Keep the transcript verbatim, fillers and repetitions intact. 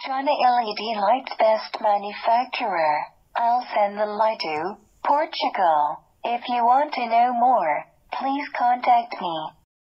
China L E D lights best manufacturer. I'll send the light to Portugal. If you want to know more, please contact me.